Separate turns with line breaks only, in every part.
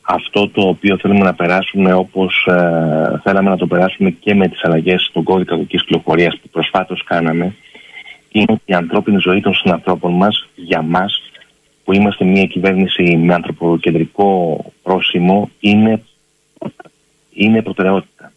αυτό το οποίο θέλουμε να περάσουμε, όπως θέλαμε να το περάσουμε και με τις αλλαγές στον κώδικα οδικής κυκλοφορίας που προσφάτως κάναμε, είναι ότι η ανθρώπινη ζωή των συνανθρώπων μας, για μας, που είμαστε μια κυβέρνηση με ανθρωποκεντρικό πρόσημο, είναι προτεραιότητα.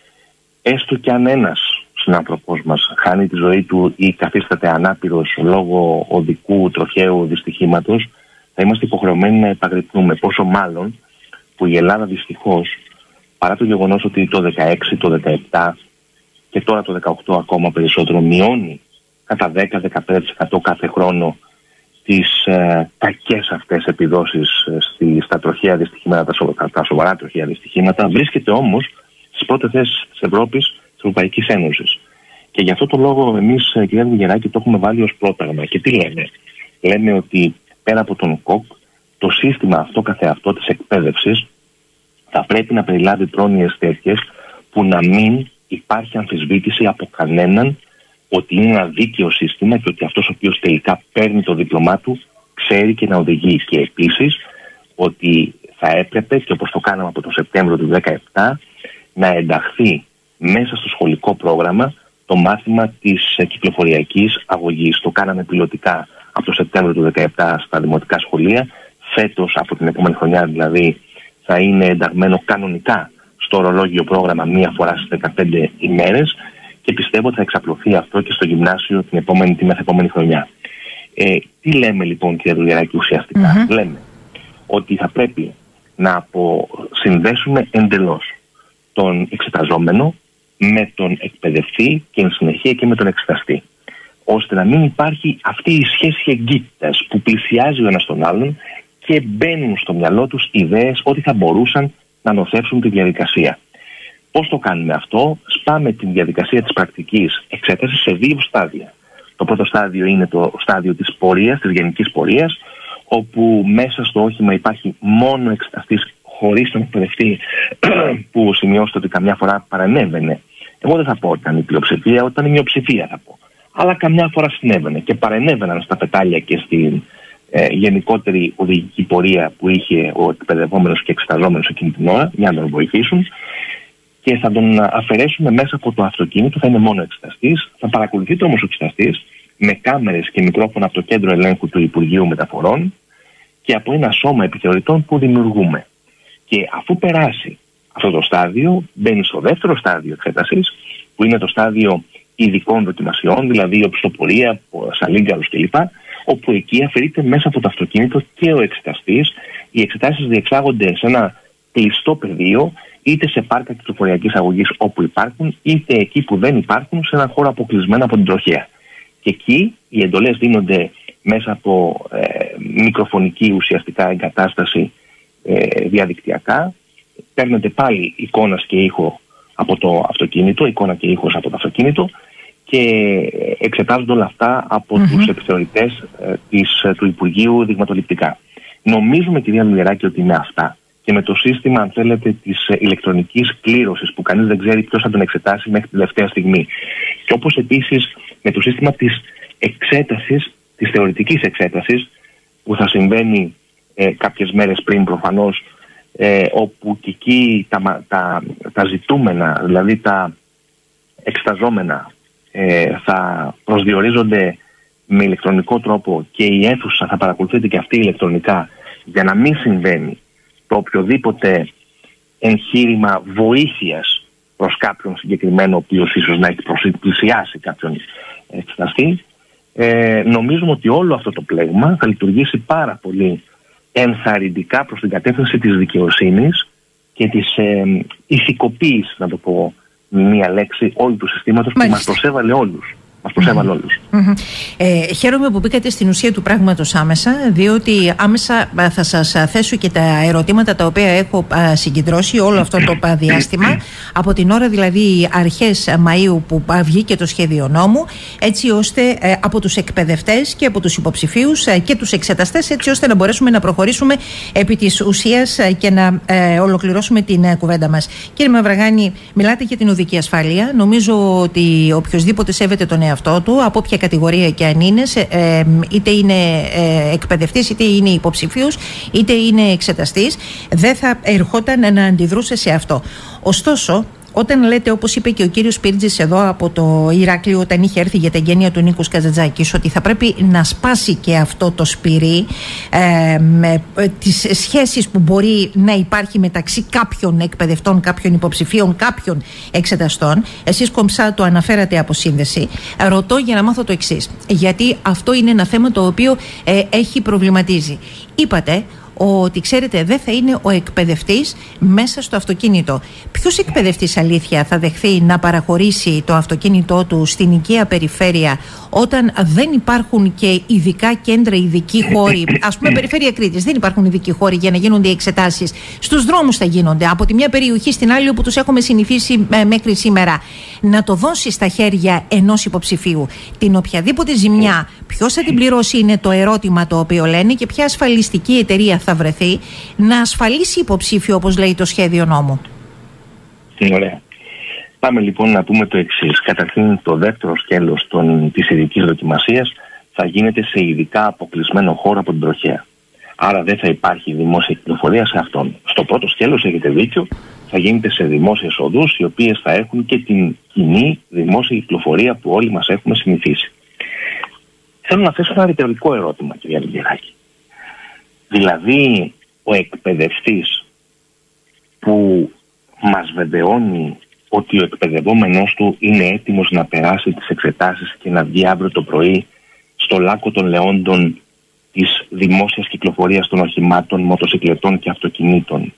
Έστω κι αν ένας συνάνθρωπος μας χάνει τη ζωή του ή καθίσταται ανάπηρος λόγω οδικού τροχαίου δυστυχήματος, θα είμαστε υποχρεωμένοι να επαγρυπνούμε. Πόσο μάλλον που η Ελλάδα δυστυχώς, παρά το γεγονός ότι το 16, το 17 και τώρα το 18 ακόμα περισσότερο μειώνει κατά 10-15% κάθε χρόνο τις κακές αυτές επιδόσεις στα τροχαία δυστυχήματα, τα σοβαρά τροχαία δυστυχήματα, βρίσκεται όμως στις πρώτες θέσεις της Ευρώπης, της Ευρωπαϊκής Ένωσης. Και γι' αυτό το λόγο εμείς, κυρία Βουγεράκη, το έχουμε βάλει ως πρόταγμα. Και τι λέμε? Λέμε ότι πέρα από τον ΚΟΚ, το σύστημα αυτό καθεαυτό της εκπαίδευσης θα πρέπει να περιλάβει πρόνοιες τέτοιες που να μην υπάρχει αμφισβήτηση από κανέναν ότι είναι ένα δίκαιο σύστημα και ότι αυτός ο οποίος τελικά παίρνει το δίπλωμά του ξέρει και να οδηγεί. Και επίσης ότι θα έπρεπε, και όπως το κάναμε από τον Σεπτέμβριο του 2017, να ενταχθεί μέσα στο σχολικό πρόγραμμα το μάθημα της κυκλοφοριακής αγωγής. Το κάναμε πιλωτικά από το Σεπτέμβριο του 2017 στα δημοτικά σχολεία. Φέτος, από την επόμενη χρονιά δηλαδή, θα είναι ενταγμένο κανονικά στο ορολόγιο πρόγραμμα μία φορά στις 15 ημέρες και πιστεύω ότι θα εξαπλωθεί αυτό και στο γυμνάσιο τη μεθεπόμενη χρονιά. Τι λέμε λοιπόν, κύριε Βουγεράκη, ουσιαστικά? Λέμε ότι θα πρέπει να αποσυνδέσουμε εντελώς τον εξεταζόμενο με τον εκπαιδευτή και εν συνεχεία και με τον εξεταστή, ώστε να μην υπάρχει αυτή η σχέση εγκύτητας που πλησιάζει ο ένας τον άλλον και μπαίνουν στο μυαλό τους ιδέες ότι θα μπορούσαν να νοθεύσουν τη διαδικασία. Πώς το κάνουμε αυτό? Σπάμε τη διαδικασία της πρακτικής εξέτασης σε δύο στάδια. Το πρώτο στάδιο είναι το στάδιο της πορείας, της γενικής πορείας, όπου μέσα στο όχημα υπάρχει μόνο εξεταστής χωρίς τον εκπαιδευτή, που σημειώστε ότι καμιά φορά παρενέβαινε. Εγώ δεν θα πω ότι ήταν η πλειοψηφία, ότι ήταν η μειοψηφία θα πω. Αλλά καμιά φορά συνέβαινε και παρενέβαιναν στα πετάλια και στην γενικότερη οδηγική πορεία που είχε ο εκπαιδευόμενος και εξεταζόμενος εκείνη την ώρα, για να τον βοηθήσουν. Και θα τον αφαιρέσουμε μέσα από το αυτοκίνητο, θα είναι μόνο εξεταστής. Θα παρακολουθείται όμως ο εξεταστής με κάμερες και μικρόφωνα από το κέντρο ελέγχου του Υπουργείου Μεταφορών και από ένα σώμα επιθεωρητών που δημιουργούμε. Και αφού περάσει αυτό το στάδιο, μπαίνει στο δεύτερο στάδιο εξέτασης, που είναι το στάδιο ειδικών δοκιμασιών, δηλαδή οπισθοπορία, σαλίγκαρους κλπ., όπου εκεί αφαιρείται μέσα από το αυτοκίνητο και ο εξεταστής. Οι εξετάσεις διεξάγονται σε ένα κλειστό πεδίο, είτε σε πάρκα κυκλοφοριακής αγωγής όπου υπάρχουν, είτε εκεί που δεν υπάρχουν, σε έναν χώρο αποκλεισμένο από την τροχέα. Και εκεί οι εντολές δίνονται μέσα από μικροφωνική ουσιαστικά εγκατάσταση διαδικτυακά. Παίρνετε πάλι εικόνας και ήχο από το αυτοκίνητο, εικόνα και ήχος από το αυτοκίνητο, και εξετάζονται όλα αυτά από τους επιθεωρητές του Υπουργείου δειγματοληπτικά. Νομίζουμε, κυρία Βουγεράκη, ότι είναι αυτά. Και με το σύστημα, αν θέλετε, της ηλεκτρονικής κλήρωσης, που κανείς δεν ξέρει ποιος θα τον εξετάσει μέχρι την τελευταία στιγμή. Και όπως επίσης με το σύστημα της εξέτασης, της θεωρητικής εξέτασης, που θα συμβαίνει κάποιες μέρες πριν προφανώς, όπου και εκεί τα ζητούμενα, δηλαδή τα εξεταζόμενα, θα προσδιορίζονται με ηλεκτρονικό τρόπο και η αίθουσα θα παρακολουθείται και αυτή ηλεκτρονικά, για να μην συμβαίνει το οποιοδήποτε εγχείρημα βοήθειας προς κάποιον συγκεκριμένο, ο οποίος ίσως να έχει πλησιάσει κάποιον εξεταστή. Νομίζουμε ότι όλο αυτό το πλέγμα θα λειτουργήσει πάρα πολύ ενθαρρυντικά προς την κατεύθυνση της δικαιοσύνης και της ηθικοποίησης, να το πω μία λέξη, όλου του συστήματος. Μάλιστα. Που μας προσέβαλε όλους.
Χαίρομαι που μπήκατε στην ουσία του πράγματος άμεσα, διότι άμεσα θα σας θέσω και τα ερωτήματα τα οποία έχω συγκεντρώσει όλο αυτό το διάστημα, από την ώρα δηλαδή αρχές Μαΐου που βγήκε το σχέδιο νόμου, έτσι ώστε από τους εκπαιδευτές και από τους υποψηφίους και τους εξεταστές, έτσι ώστε να μπορέσουμε να προχωρήσουμε επί της ουσίας και να ολοκληρώσουμε την κουβέντα μας. Κύριε Μαυραγάνη, μιλάτε για την οδική ασφάλεια. Νομίζω ότι οποιοδήποτε σέβεται τον εαυτό του, από όποια κατηγορία και αν είναι, είτε είναι εκπαιδευτής, είτε είναι υποψηφίος, είτε είναι εξεταστής, δεν θα ερχόταν να αντιδρούσε σε αυτό. Ωστόσο, όταν λέτε, όπως είπε και ο κύριος Πύρτζης εδώ από το Ηράκλειο, όταν είχε έρθει για τα εγγένεια του Νίκου Καζαντζάκης, ότι θα πρέπει να σπάσει και αυτό το σπυρί με τις σχέσεις που μπορεί να υπάρχει μεταξύ κάποιων εκπαιδευτών, κάποιων υποψηφίων, κάποιων εξεταστών. Εσείς κομψά το αναφέρατε από σύνδεση. Ρωτώ για να μάθω το εξής, γιατί αυτό είναι ένα θέμα το οποίο έχει προβληματίζει. Είπατε ότι, ξέρετε, δεν θα είναι ο εκπαιδευτής μέσα στο αυτοκίνητο. Ποιος εκπαιδευτής, αλήθεια, θα δεχθεί να παραχωρήσει το αυτοκίνητό του στην οικία περιφέρεια όταν δεν υπάρχουν και ειδικά κέντρα, ειδικοί χώροι? Ας πούμε, περιφέρεια Κρήτης, δεν υπάρχουν ειδικοί χώροι για να γίνονται οι εξετάσεις. Στους δρόμους θα γίνονται, από τη μια περιοχή στην άλλη, όπου τους έχουμε συνηθίσει μέχρι σήμερα. Να το δώσει στα χέρια ενός υποψηφίου την οποιαδήποτε ζημιά, ποιος θα την πληρώσει, είναι το ερώτημα το οποίο λένε, και ποια ασφαλιστική εταιρεία θα βρεθεί να ασφαλίσει υποψήφιο, όπως λέει το σχέδιο νόμου.
Ωραία. Πάμε λοιπόν να πούμε το εξής. Καταρχήν, το δεύτερο σκέλος της ειδικής δοκιμασίας θα γίνεται σε ειδικά αποκλεισμένο χώρο από την τροχέα. Άρα δεν θα υπάρχει δημόσια κυκλοφορία σε αυτόν. Στο πρώτο σκέλος, έχετε δίκιο, θα γίνεται σε δημόσιες οδούς, οι οποίες θα έχουν και την κοινή δημόσια κυκλοφορία που όλοι μας έχουμε συνηθίσει. Θέλω να θέσω ένα ρητορικό ερώτημα, κυρία Λιγκεράκη. Δηλαδή, ο εκπαιδευτής που μας βεβαιώνει ότι ο εκπαιδευόμενος του είναι έτοιμος να περάσει τις εξετάσεις και να βγει αύριο το πρωί στο Λάκκο των Λεόντων της δημόσιας κυκλοφορίας των οχημάτων, μοτοσυκλετών και αυτοκινήτων,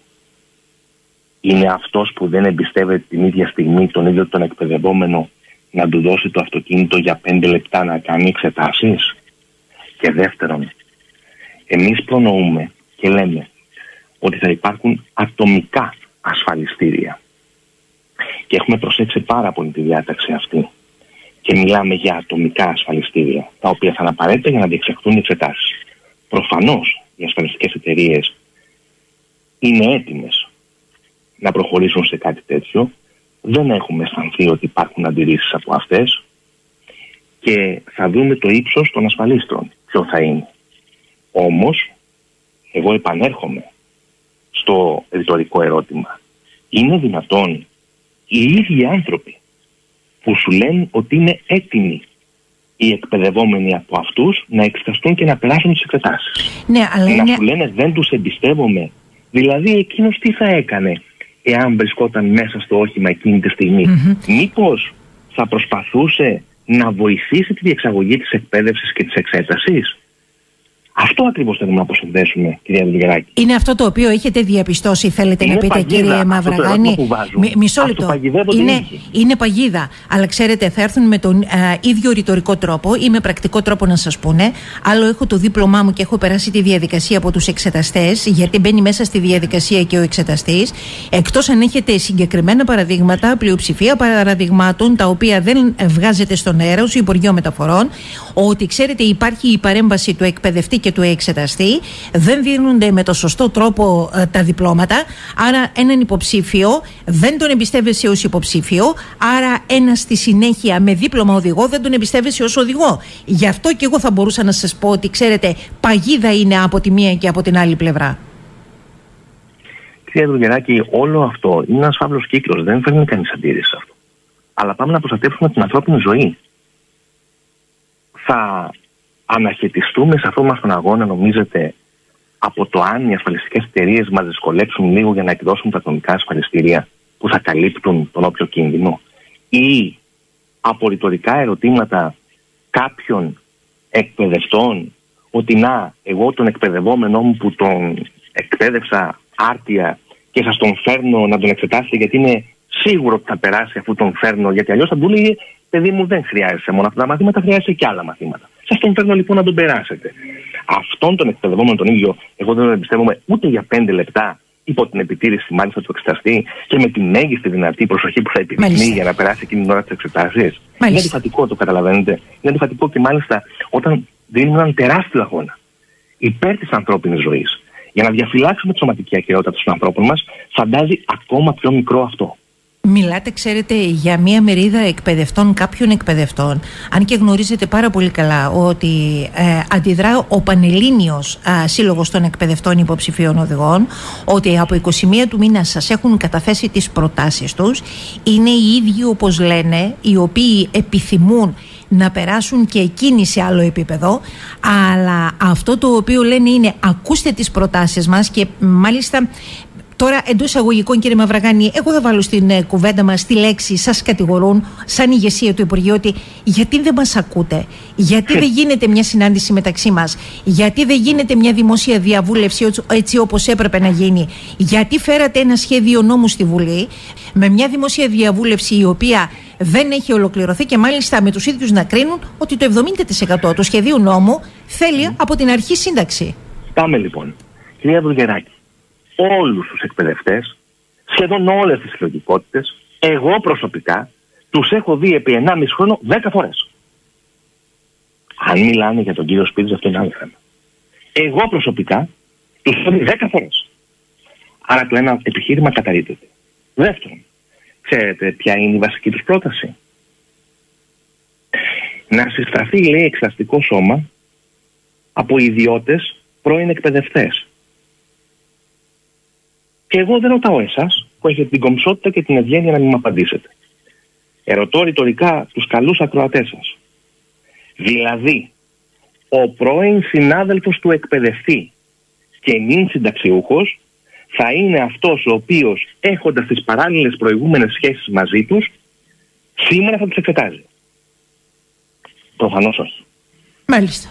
είναι αυτός που δεν εμπιστεύεται την ίδια στιγμή τον ίδιο τον εκπαιδευόμενο να του δώσει το αυτοκίνητο για 5 λεπτά να κάνει εξετάσεις? Και δεύτερον, εμείς προνοούμε και λέμε ότι θα υπάρχουν ατομικά ασφαλιστήρια. Και έχουμε προσέξει πάρα πολύ τη διάταξη αυτή. Και μιλάμε για ατομικά ασφαλιστήρια, τα οποία θα είναι απαραίτητα για να διεξαχθούν οι εξετάσεις. Προφανώς οι ασφαλιστικές εταιρείες είναι έτοιμες να προχωρήσουν σε κάτι τέτοιο. Δεν έχουμε αισθανθεί ότι υπάρχουν αντιρρήσεις από αυτές. Και θα δούμε το ύψος των ασφαλίστρων, ποιο θα είναι. Όμως, εγώ επανέρχομαι στο ρητορικό ερώτημα. Είναι δυνατόν οι ίδιοι άνθρωποι που σου λένε ότι είναι έτοιμοι οι εκπαιδευόμενοι από αυτούς να εξεταστούν και να περάσουν τις εξετάσεις,
ναι, αλλά
να σου λένε δεν τους εμπιστεύομαι? Δηλαδή, εκείνος τι θα έκανε εάν βρισκόταν μέσα στο όχημα εκείνη τη στιγμή? Μήπως θα προσπαθούσε να βοηθήσει τη διεξαγωγή της εκπαίδευσης και της εξέτασης? Αυτό ακριβώς θέλουμε να αποσυνδέσουμε, κυρία Λιγκεράκη. Είναι αυτό το οποίο έχετε διαπιστώσει, θέλετε να πείτε,
παγίδα, κύριε Μαυραγάνη? Μισό λεπτό. Είναι παγίδα. Αλλά ξέρετε, θα έρθουν με τον ίδιο ρητορικό τρόπο ή με πρακτικό τρόπο να σας πούνε. Άλλο, έχω το δίπλωμά μου και έχω περάσει τη διαδικασία από τους εξεταστές, γιατί μπαίνει μέσα στη διαδικασία και ο εξεταστής. Εκτός αν έχετε συγκεκριμένα παραδείγματα, πλειοψηφία παραδειγμάτων, τα οποία δεν βγάζετε στον αέρα, στο Υπουργείο Μεταφορών, ότι ξέρετε, υπάρχει η παρέμβαση του εκπαιδευτή και του εξεταστή, δεν δίνονται με το σωστό τρόπο τα διπλώματα, άρα έναν υποψήφιο δεν τον εμπιστεύεσαι ως υποψήφιο, άρα ένα στη συνέχεια με δίπλωμα οδηγό δεν τον εμπιστεύεσαι ως οδηγό. Γι' αυτό και εγώ θα μπορούσα να σας πω ότι, ξέρετε, παγίδα είναι από τη μία και από την άλλη πλευρά.
Κυρία Λιγκεράκη, όλο αυτό είναι ένας φαύλος κύκλος, δεν φέρνει κανείς αντίρρηση σε αυτό. Αλλά πάμε να προστατεύσουμε την ανθρώπινη ζωή. Θα αναχαιτιστούμε σε αυτόν μας τον αγώνα, νομίζετε, από το αν οι ασφαλιστικές εταιρείες μας δυσκολέψουν λίγο για να εκδώσουν τα ατομικά ασφαλιστήρια που θα καλύπτουν τον όποιο κίνδυνο, ή από ρητορικά ερωτήματα κάποιων εκπαιδευτών ότι να, εγώ τον εκπαιδευόμενό μου που τον εκπαίδευσα άρτια και σας τον φέρνω να τον εξετάσετε γιατί είναι σίγουρο ότι θα περάσει αφού τον φέρνω, γιατί αλλιώς θα του λέει, παιδί μου, δεν χρειάζεσαι μόνο αυτά τα μαθήματα, χρειάζεσαι και άλλα μαθήματα. Σας τον φέρνω λοιπόν να τον περάσετε. Αυτόν τον εκπαιδευόμενο τον ίδιο, εγώ δεν τον εμπιστεύομαι ούτε για 5 λεπτά υπό την επιτήρηση μάλιστα του εξεταστή και με την μέγιστη δυνατή προσοχή που θα επιδεικνύει για να περάσει εκείνη την ώρα της εξετάσεις. Είναι αντιφατικό, το καταλαβαίνετε. Είναι αντιφατικό και μάλιστα όταν δίνουμε έναν τεράστιο αγώνα υπέρ της ανθρώπινης ζωής για να διαφυλάξουμε τη σωματική ακεραιότητα των ανθρώπων μας, φαντάζει ακόμα πιο μικρό αυτό.
Μιλάτε, ξέρετε, για μια μερίδα εκπαιδευτών, κάποιων εκπαιδευτών, αν και γνωρίζετε πάρα πολύ καλά ότι αντιδρά ο Πανελλήνιος Σύλλογος των Εκπαιδευτών Υποψηφίων Οδηγών, ότι από 21 του μήνα σας έχουν καταθέσει τις προτάσεις τους. Είναι οι ίδιοι, όπως λένε, οι οποίοι επιθυμούν να περάσουν και εκείνοι σε άλλο επίπεδο, αλλά αυτό το οποίο λένε είναι ακούστε τις προτάσεις μας και μάλιστα... Τώρα, εντός εισαγωγικών, κύριε Μαυραγάνη, εγώ θα βάλω στην κουβέντα μας τη λέξη σας κατηγορούν, σαν ηγεσία του Υπουργείου, ότι γιατί δεν μας ακούτε, γιατί δεν γίνεται μια συνάντηση μεταξύ μας, γιατί δεν γίνεται μια δημόσια διαβούλευση έτσι όπως έπρεπε να γίνει, γιατί φέρατε ένα σχέδιο νόμου στη Βουλή με μια δημόσια διαβούλευση η οποία δεν έχει ολοκληρωθεί και μάλιστα με τους ίδιους να κρίνουν ότι το 70% του σχεδίου νόμου θέλει από την αρχή σύνταξη.
Πάμε λοιπόν. Κυρία Βουργεράκη, όλους τους εκπαιδευτές, σχεδόν όλες τις συλλογικότητες, εγώ προσωπικά τους έχω δει επί 1,5 χρόνο 10 φορές. Αν μιλάνε για τον κύριο Σπύριτζα, αυτό είναι άλλο θέμα. Εγώ προσωπικά τους έχω δει 10 φορές. Άρα το ένα επιχείρημα καταρρίπτεται. Δεύτερον, ξέρετε ποια είναι η βασική τους πρόταση? Να συσταθεί, λέει, εξεταστικό σώμα από ιδιώτες πρώην εκπαιδευτές. Και εγώ δεν ρωτάω εσάς που έχετε την κομψότητα και την ευγένεια να μην μου απαντήσετε. Ερωτώ ρητορικά τους καλούς ακροατές σας. Δηλαδή, ο πρώην συνάδελφος του εκπαιδευτή και νυν συνταξιούχος θα είναι αυτός ο οποίος, έχοντας τις παράλληλες προηγούμενες σχέσεις μαζί τους, σήμερα θα τους εξετάζει. Προφανώς όχι.
Μάλιστα.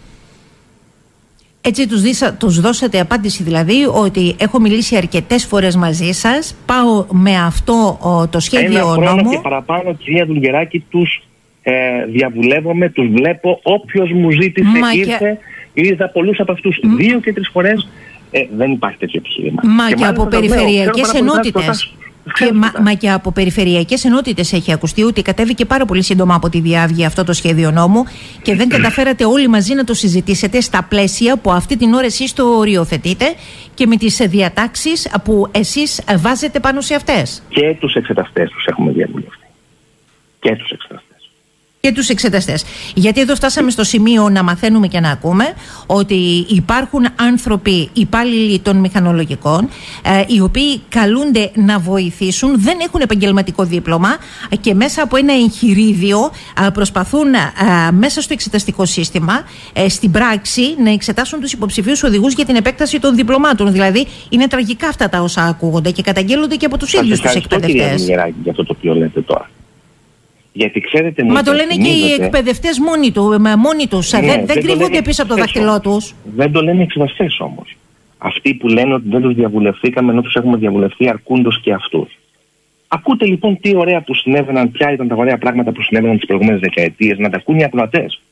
Έτσι τους δώσατε απάντηση, δηλαδή ότι έχω μιλήσει αρκετές φορές μαζί σας, πάω με αυτό το σχέδιο νόμου.
Ένα χρόνο και παραπάνω, κυρία Δουλγεράκη, τους διαβουλεύομαι, τους βλέπω, όποιος μου ζήτησε ήρθε, είδα πολλούς από αυτούς 2 και 3 φορές, δεν υπάρχει τέτοιο επιχείρημα.
Μα και από περιφερειακές ενότητες. Μα και από περιφερειακές ενότητες έχει ακουστεί ότι κατέβηκε πάρα πολύ σύντομα από τη Διάβγη αυτό το σχέδιο νόμου και δεν καταφέρατε όλοι μαζί να το συζητήσετε στα πλαίσια που αυτή την ώρα εσείς το οριοθετείτε και με τις διατάξεις που εσείς βάζετε πάνω σε αυτές.
Και τους εξεταστές τους έχουμε διαβουλευτεί. Και τους εξεταστές.
Και τους εξεταστές. Γιατί εδώ φτάσαμε στο σημείο να μαθαίνουμε και να ακούμε ότι υπάρχουν άνθρωποι υπάλληλοι των μηχανολογικών οι οποίοι καλούνται να βοηθήσουν, δεν έχουν επαγγελματικό δίπλωμα και μέσα από ένα εγχειρίδιο προσπαθούν μέσα στο εξεταστικό σύστημα στην πράξη να εξετάσουν τους υποψηφίους οδηγούς για την επέκταση των διπλωμάτων. Δηλαδή είναι τραγικά αυτά τα όσα ακούγονται και καταγγέλλονται και από τους ίδιους τους εκπαιδευτές.
Για αυτό το οποίο λέτε τώρα. Γιατί ξέρετε,
μα το λένε και οι εκπαιδευτές μόνοι τους. Δεν κρύβονται πίσω από το δάχτυλό τους.
Δεν το λένε οι εξεταστές όμως. Αυτοί που λένε ότι δεν τους διαβουλευθήκαμε ενώ τους έχουμε διαβουλευτεί αρκούντος και αυτούς. Ακούτε λοιπόν τι ωραία που συνέβαιναν, ποια ήταν τα ωραία πράγματα που συνέβαιναν τις προηγούμενες δεκαετίες, να τα ακούν οι ακροατές.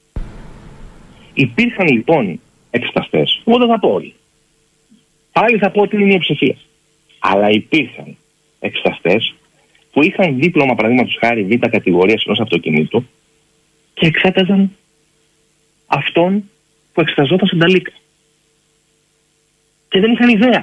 Υπήρχαν λοιπόν εξεταστές, εγώ δεν θα πω όλοι. Πάλι θα πω ότι είναι μια ψηφία. Αλλά υπήρχαν εξεταστές που είχαν δίπλωμα, παραδείγματος χάρη, β' κατηγορίας ενός αυτοκινήτου και εξέταζαν αυτόν που εξεταζόταν στην Ταλίκα. Και δεν είχαν ιδέα.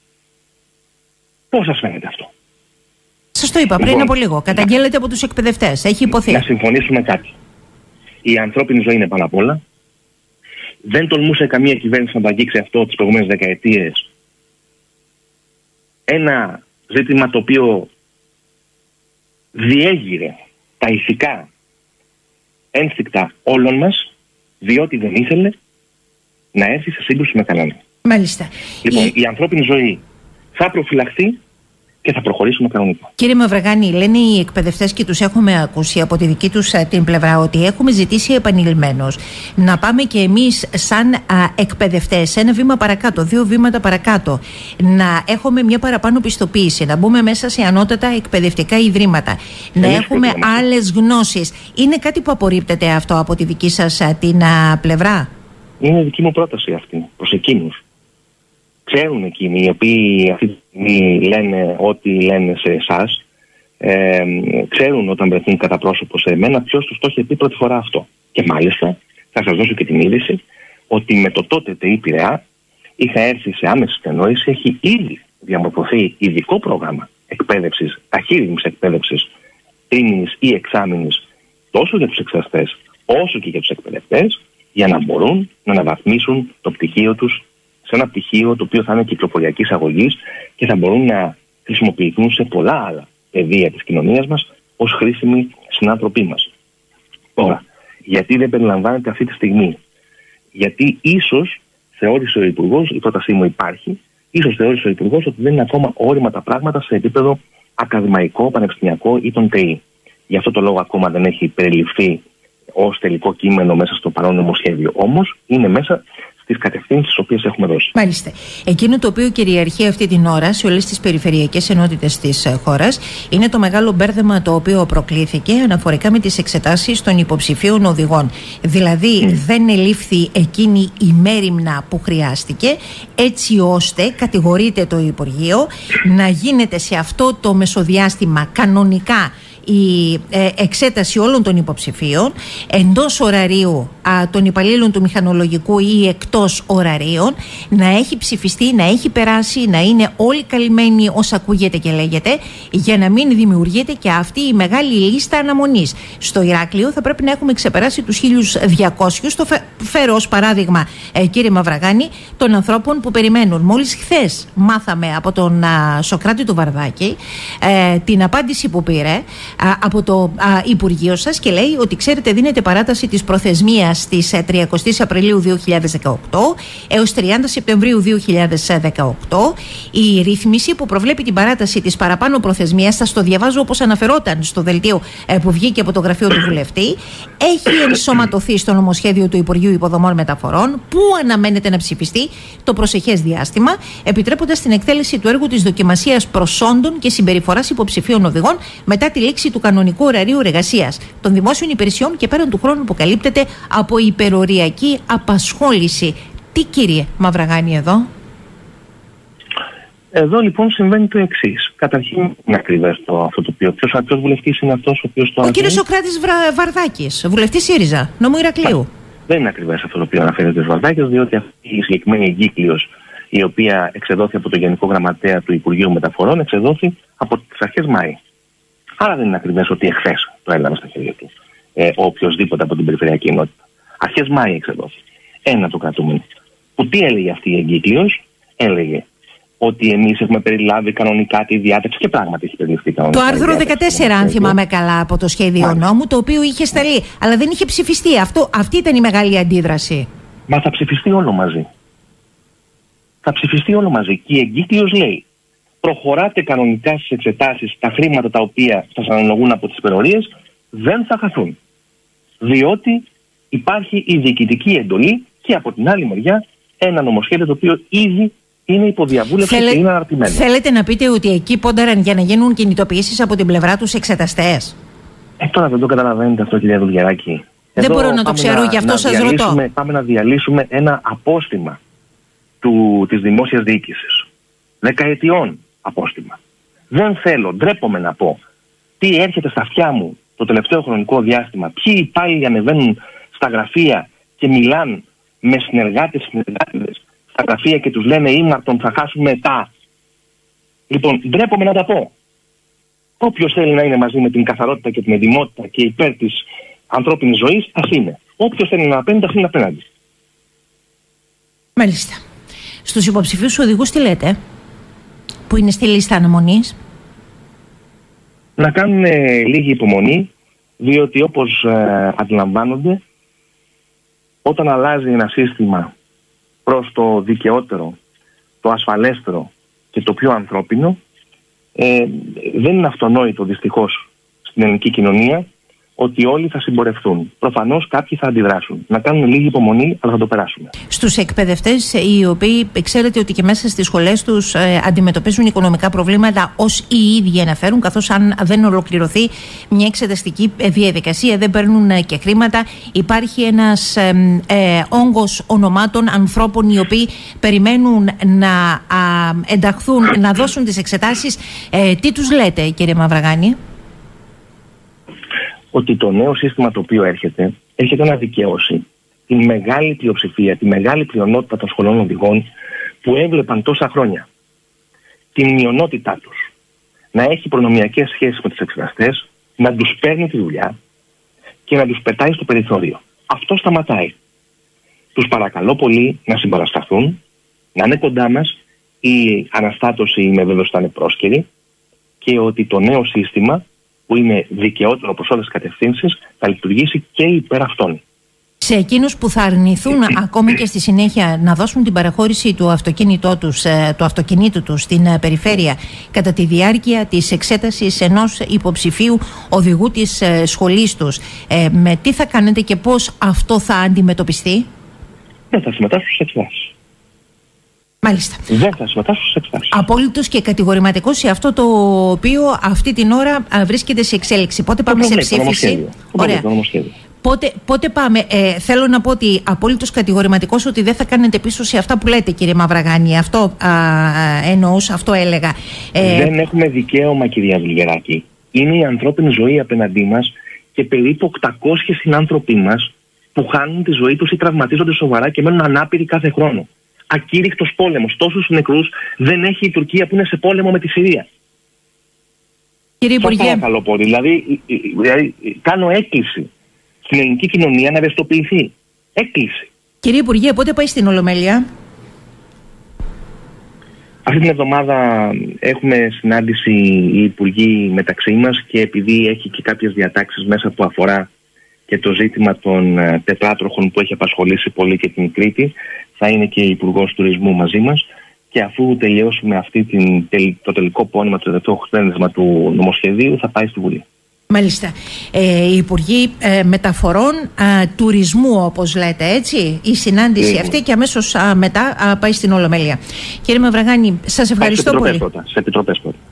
Πώς σας φαίνεται αυτό?
Σας το είπα πριν από λίγο. Καταγγέλλεται από τους εκπαιδευτές. Έχει υποθεί.
Να συμφωνήσουμε κάτι. Η ανθρώπινη ζωή είναι πάνω απ' όλα. Δεν τολμούσε καμία κυβέρνηση να το αγγίξει αυτό τις προηγούμενες δεκαετίες. Ένα ζήτημα το οποίο διέγειρε τα ηθικά ένστικτα όλων μας, διότι δεν ήθελε να έρθει σε σύγκρουση με κανέναν.
Μάλιστα.
Λοιπόν, η ανθρώπινη ζωή θα προφυλαχθεί και θα προχωρήσουμε κανονικά.
Κύριε Μαυραγάνη, λένε οι εκπαιδευτές και τους έχουμε ακούσει από τη δική τους την πλευρά ότι έχουμε ζητήσει επανειλημμένως να πάμε και εμείς σαν εκπαιδευτές ένα βήμα παρακάτω, 2 βήματα παρακάτω, να έχουμε μια παραπάνω πιστοποίηση, να μπούμε μέσα σε ανώτατα εκπαιδευτικά ιδρύματα, να έχουμε άλλες γνώσεις. Είναι κάτι που απορρίπτεται αυτό από τη δική σας την πλευρά?
Είναι δική μου πρόταση αυτή προς εκείνους. Ξέρουν εκείνοι οι οποίοι αυτή τη στιγμή λένε ό,τι λένε σε εσάς, ξέρουν όταν βρεθούν κατά πρόσωπο σε εμένα ποιος τους το έχει πει πρώτη φορά αυτό. Και μάλιστα θα σας δώσω και την είδηση ότι με το τότε ΤΕΙ Πειραιά είχα έρθει σε άμεση συνεννόηση, έχει ήδη διαμορφωθεί ειδικό πρόγραμμα εκπαίδευσης, ταχύρυθμης εκπαίδευσης, τρίμηνης ή εξάμηνης, τόσο για τους εξεταστές όσο και για τους εκπαιδευτές, για να μπορούν να αναβαθμίσουν το πτυχίο τους σε ένα πτυχίο το οποίο θα είναι κυκλοφοριακής αγωγής και θα μπορούν να χρησιμοποιηθούν σε πολλά άλλα πεδία της κοινωνίας μας ως χρήσιμοι συνάνθρωποι μας. Τώρα, γιατί δεν περιλαμβάνεται αυτή τη στιγμή? Γιατί ίσως θεώρησε ο Υπουργός, η πρότασή μου υπάρχει, ίσως θεώρησε ο Υπουργός ότι δεν είναι ακόμα όριμα τα πράγματα σε επίπεδο ακαδημαϊκό, πανεπιστημιακό ή των ΤΕΗ. Γι' αυτό το λόγο ακόμα δεν έχει περιληφθεί ως τελικό κείμενο μέσα στο παρόν νομοσχέδιο. Όμως είναι μέσα στις κατευθύνσεις τις οποίες έχουμε δώσει.
Μάλιστα. Εκείνο το οποίο κυριαρχεί αυτή την ώρα σε όλες τις περιφερειακές ενότητες της χώρας είναι το μεγάλο μπέρδεμα το οποίο προκλήθηκε αναφορικά με τις εξετάσεις των υποψηφίων οδηγών. Δηλαδή δεν ελήφθη εκείνη η μέριμνα που χρειάστηκε, έτσι ώστε κατηγορείται το Υπουργείο να γίνεται σε αυτό το μεσοδιάστημα κανονικά η εξέταση όλων των υποψηφίων εντός ωραρίου των υπαλλήλων του μηχανολογικού ή εκτός ωραρίων, να έχει ψηφιστεί, να έχει περάσει, να είναι όλοι καλυμμένοι ως ακούγεται και λέγεται, για να μην δημιουργείται και αυτή η μεγάλη λίστα αναμονής. Στο Ηράκλειο θα πρέπει να έχουμε ξεπεράσει τους 1.200. Το φέρω ως παράδειγμα, κύριε Μαυραγάνη, των ανθρώπων που περιμένουν. Μόλις χθες μάθαμε από τον Σωκράτη του Βαρδάκη την απάντηση που πήρε από το Υπουργείο σας και λέει ότι ξέρετε δίνεται παράταση της προθεσμίας στις 30 Απριλίου 2018 έως 30 Σεπτεμβρίου 2018. Η ρύθμιση που προβλέπει την παράταση της παραπάνω προθεσμίας, θα το διαβάζω όπως αναφερόταν στο δελτίο που βγήκε από το γραφείο του βουλευτή, έχει ενσωματωθεί στο νομοσχέδιο του Υπουργείου Υποδομών Μεταφορών που αναμένεται να ψηφιστεί το προσεχές διάστημα, επιτρέποντας την εκτέλεση του έργου της δοκιμασίας προσόντων και συμπεριφοράς υποψηφίων οδηγών μετά τη λήξη του κανονικού ωραρίου εργασίας των δημόσιων υπηρεσιών και πέραν του χρόνου που καλύπτεται από υπεροριακή απασχόληση. Τι, κύριε Μαυραγάνη, εδώ?
Εδώ λοιπόν συμβαίνει το εξής. Καταρχήν είναι ακριβές αυτό το οποίο. Ποιος βουλευτής είναι αυτός ο οποίος το αναφέρει?
Ο κύριος Σωκράτης Βαρδάκης, βουλευτής ΣΥΡΙΖΑ, νομού Ηρακλείου.
Δεν είναι ακριβές αυτό το οποίο αναφέρεται ο Βαρδάκης, διότι αυτή η συγκεκριμένη εγκύκλειος, η οποία εξεδόθη από το Γενικό Γραμματέα του Υπουργείου Μεταφορών, εξεδόθη από τις αρχές Μάη. Άρα δεν είναι ακριβές ότι εχθές το έλαβε στα χέρια του ο οποιοσδήποτε από την περιφερειακή ενότητα. Αρχές Μάη εξεδόθη. Ένα το κρατούμενο. Που τι έλεγε αυτή η εγκύκλειος? Έλεγε ότι εμείς έχουμε περιλάβει κανονικά τη διάταξη και πράγματι έχει περιληφθεί κανονικά.
Το άρθρο 14, αν θυμάμαι καλά, από το σχέδιο νόμου, το οποίο είχε σταλεί, αλλά δεν είχε ψηφιστεί. Αυτή ήταν η μεγάλη αντίδραση.
Μα θα ψηφιστεί όλο μαζί. Θα ψηφιστεί όλο μαζί. Και η εγκύκλειος λέει: προχωράτε κανονικά στις εξετάσεις, τα χρήματα τα οποία σας αναλογούν από τις υπερορίες δεν θα χαθούν. Διότι υπάρχει η διοικητική εντολή και από την άλλη μεριά ένα νομοσχέδιο το οποίο ήδη είναι υποδιαβούλευση και είναι αναρτημένο.
Θέλετε να πείτε ότι εκεί πόνταραν για να γίνουν κινητοποιήσεις από την πλευρά τους εξεταστές?
Τώρα δεν το καταλαβαίνετε αυτό, κυρία Δουλγεράκη.
Δεν μπορώ να το ξέρω, γι' αυτό σας ρωτώ.
Πάμε να διαλύσουμε ένα απόστημα της δημόσιας διοίκησης. Δεκαετιών απόστημα. Δεν θέλω, ντρέπομαι να πω, τι έρχεται στα αυτιά μου το τελευταίο χρονικό διάστημα. Ποιοι υπάλληλοι ανεβαίνουν στα γραφεία και μιλάν με συνεργάτες στα γραφεία και τους λένε ήμαρτον θα χάσουμε τα. Λοιπόν, ντρέπομαι να τα πω. Όποιος θέλει να είναι μαζί με την καθαρότητα και την ετοιμότητα και υπέρ της ανθρώπινης ζωής, ας είναι. Όποιος θέλει να απέναντι, ας είναι απέναντι.
Μάλιστα. Στους υποψηφίους οδηγούς τι λέτε, που είναι στη λίστα αναμονής?
Να κάνουν λίγη υπομονή, διότι όπως αντιλαμβάνονται, όταν αλλάζει ένα σύστημα προς το δικαιότερο, το ασφαλέστερο και το πιο ανθρώπινο, δεν είναι αυτονόητο δυστυχώς στην ελληνική κοινωνία ότι όλοι θα συμπορευτούν. Προφανώς κάποιοι θα αντιδράσουν. Να κάνουν λίγη υπομονή, αλλά θα το περάσουμε.
Στους εκπαιδευτές, οι οποίοι ξέρετε ότι και μέσα στις σχολές τους αντιμετωπίζουν οικονομικά προβλήματα, ως οι ίδιοι αναφέρουν, καθώς αν δεν ολοκληρωθεί μια εξεταστική διαδικασία, δεν παίρνουν και χρήματα. Υπάρχει ένας όγκος ονομάτων ανθρώπων οι οποίοι περιμένουν να ενταχθούν, να δώσουν τις εξετάσεις. Τι τους λέτε, κύριε Μαυραγάνη?
Ότι το νέο σύστημα το οποίο έρχεται να δικαιώσει τη μεγάλη πλειοψηφία, τη μεγάλη πλειονότητα των σχολών οδηγών που έβλεπαν τόσα χρόνια την μειονότητά τους να έχει προνομιακές σχέσεις με τους εξεταστές, να τους παίρνει τη δουλειά και να τους πετάει στο περιθώριο. Αυτό σταματάει. Τους παρακαλώ πολύ να συμπαρασταθούν, να είναι κοντά μας. Η αναστάτωση είμαι βέβαιος θα είναι πρόσκαιρη και ότι το νέο σύστημα που είναι δικαιότερο προς όλες τις κατευθύνσεις θα λειτουργήσει και υπέρ αυτών.
Σε εκείνους που θα αρνηθούν ακόμη και στη συνέχεια να δώσουν την παραχώρηση του αυτοκινήτου τους στην περιφέρεια κατά τη διάρκεια της εξέτασης ενός υποψηφίου οδηγού της σχολής τους, με τι θα κάνετε και πώς αυτό θα αντιμετωπιστεί?
Δεν θα συμμετάσχουν στις εξετάσεις.
Μάλιστα.
Δεν θα συμμετάσχουν στις εξετάσεις.
Απόλυτος και κατηγορηματικός σε αυτό το οποίο αυτή την ώρα βρίσκεται σε εξέλιξη. Πότε πάμε σε ψήφιση? Ωραία. Πότε πάμε? Θέλω να πω ότι απόλυτος κατηγορηματικός ότι δεν θα κάνετε πίσω σε αυτά που λέτε, κύριε Μαυραγάνη. Αυτό εννοούσα, αυτό έλεγα.
Δεν έχουμε δικαίωμα, κυρία Βουλγεράκη. Είναι η ανθρώπινη ζωή απέναντί μας και περίπου 800 συνάνθρωποι μας που χάνουν τη ζωή τους ή τραυματίζονται σοβαρά και μένουν ανάπηροι κάθε χρόνο. Ακήρυκτος πόλεμος. Τόσους νεκρούς δεν έχει η Τουρκία που είναι σε πόλεμο με τη Συρία.
Κύριε Υπουργέ,
σας παρακαλώ πολύ. Δηλαδή, κάνω έκκληση στην ελληνική κοινωνία να ευαισθητοποιηθεί. Έκκληση.
Κύριε Υπουργέ, πότε πάει στην Ολομέλεια?
Αυτή την εβδομάδα έχουμε συνάντηση οι υπουργοί μεταξύ μας και επειδή έχει και κάποιες διατάξεις μέσα που αφορά και το ζήτημα των τετράτροχων που έχει απασχολήσει πολύ και την Κρήτη, θα είναι και η Υπουργός Τουρισμού μαζί μας και αφού τελειώσουμε το τελικό πόνημα, το τελευταίο χτένισμα του νομοσχεδίου, θα πάει στη Βουλή. Μάλιστα.
Οι Υπουργοί Μεταφορών, Τουρισμού, όπως λέτε, έτσι, η συνάντηση αυτή και αμέσως μετά πάει στην Ολομέλεια. Κύριε Μαυραγάνη, σας ευχαριστώ πολύ.
Σε επιτροπές πρώτα.